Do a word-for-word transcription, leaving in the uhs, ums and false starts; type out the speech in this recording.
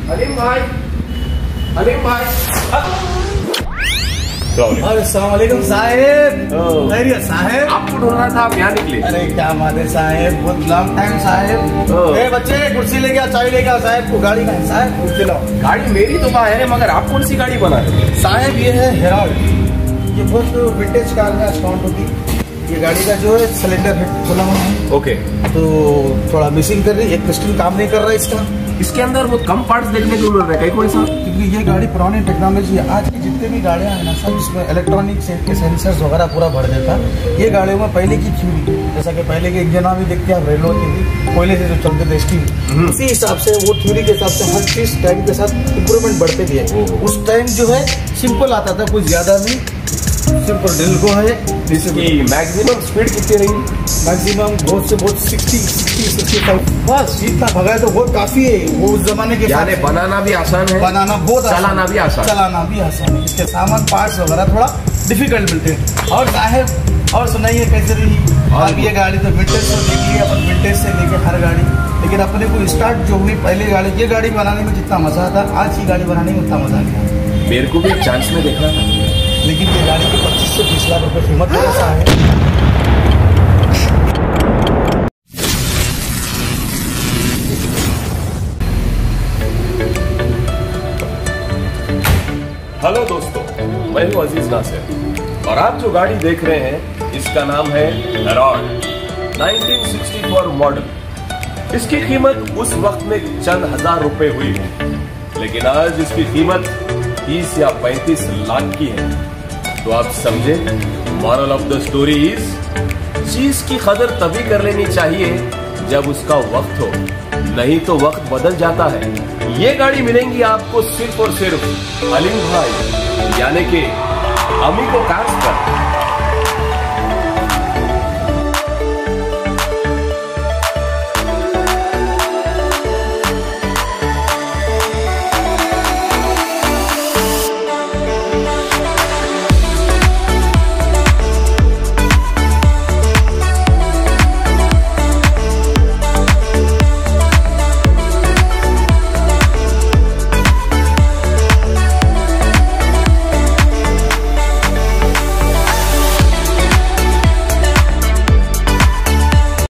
अलीम भाई, अलीम भाई। अस्सलामुअलैकुम साहेब। खैरियत साहेब? आपको ढूंढ रहा था, आप यहाँ निकले। अरे क्या बात है साहेब, बहुत लॉन्ग टाइम साहेब। ए बच्चे कुर्सी लेके आओ, चाय लेके आओ साहेब को। गाड़ी का है साहेब, कुर्सी लाओ। गाड़ी मेरी तो है, मगर आप कौन सी गाड़ी बना रहे हैं? साहेब ये है हेराल्ड। ये बहुत विंटेज कार में स्काउंट होती। ये गाड़ी का जो है सिलेंडर है खुला हुआ है। ओके। तो थोड़ा मिसिंग कर रही है, एक पिस्टन काम नहीं कर रहा है इसका। इसके अंदर बहुत कम पार्ट्स देखने को मिल रहे हैं, कोई सा? क्योंकि ये गाड़ी पुरानी टेक्नोलॉजी है। आज की जितने भी गाड़ियां हैं ना सब इसमें इलेक्ट्रॉनिक के सेंसर्स वगैरह पूरा भर देता। ये गाड़ियों में पहले की थ्योरी, जैसा कि पहले के इंजन भी देखते हैं आप, रेलवे की कोयले से जो चलते थे स्टीम, उसी हिसाब से वो थ्योरी के हिसाब से हर चीज टाइम के साथ इम्प्रूवमेंट बढ़ते दिए। उस टाइम जो है सिंपल आता था, कुछ ज्यादा नहीं, सिंपल ड्रिल को है। मैक्सिमम स्पीड कितनी रही? मैक्सिमम बहुत से बहुत सिक्सटी सिक्सटी सिक्सटी फाइव बस इतना भगा है तो बहुत काफी है। वो उस जमाने के यानी बनाना भी आसान है, बनाना बहुत चलाना भी आसान चलाना भी आसान है। इसके सामान पार्ट्स वगैरह थोड़ा डिफिकल्ट मिलते हैं। और साहेब और सुनाइए कैसे रही? अब ये गाड़ी तो विंटेज से देख लिया अपन, विंटेज से लेके हर गाड़ी, लेकिन अपने को स्टार्ट जो हुई पहले गाड़ी, ये गाड़ी बनाने में जितना मजा आता आज की गाड़ी बनाने में उतना मजा नहीं। मेरे को भी एक चांस में देखना था, लेकिन ये गाड़ी की पच्चीस से बीस लाख रुपए कीमत ऐसा है। हेलो दोस्तों, मैं हूं अजीज नासिर और आप जो गाड़ी देख रहे हैं इसका नाम है Herald nineteen sixty four model. इसकी कीमत उस वक्त में चंद हजार रुपए हुई है, लेकिन आज इसकी कीमत तीस या पैंतीस लाख की है। तो आप समझे, moral of the story is, चीज की कदर तभी कर लेनी चाहिए जब उसका वक्त हो, नहीं तो वक्त बदल जाता है। ये गाड़ी मिलेंगी आपको सिर्फ और सिर्फ अलीम भाई यानी कि अमी को कार्स पर।